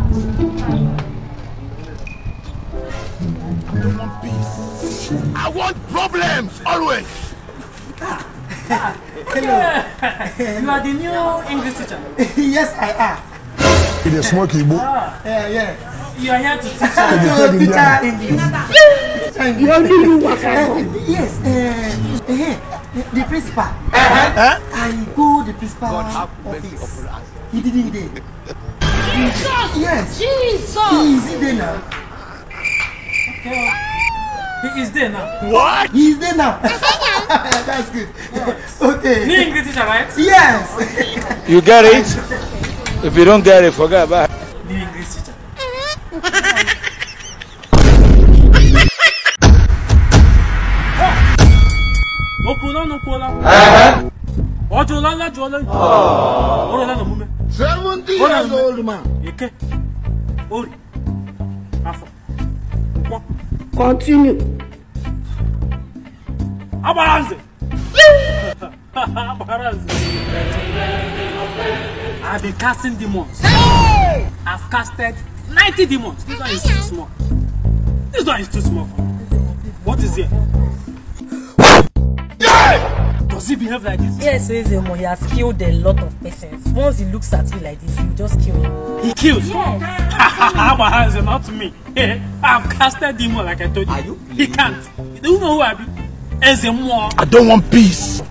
don't want peace. I want problems always. Hello. You are the new English teacher. Yes, I am. It is smoky book. Yeah. You are here to teach us. To teacher English. You only do what Yes, the principal. I go the principal office. He didn't there. Yes. Jesus! He is there now. Okay. He is there now. What? He is there now. That's good. Okay. New English teacher, right? Yes. You get it? If you don't get it, forget about it. New English teacher. No cola. Ojola. 70 years old man. Eke. Ori. Afo. Continue. Abaranze. I've been casting demons. I've casted 90 demons. This one is too small. This one is too small for me. What is here? Does he behave like this? Yes, he has killed a lot of persons. Once he looks at me like this, he just kill. He kills? Yes. Abaranze, not me. I've casted demons like I told you. Are you? He can't. Do you know who I be? Ezemo. I don't want peace.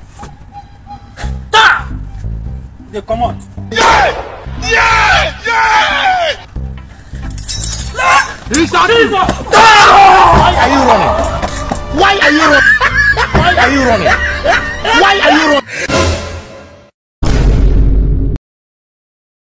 They come out. Yeah! Jesus! Why are you running? Why are you running? Why are you running? Why are you running?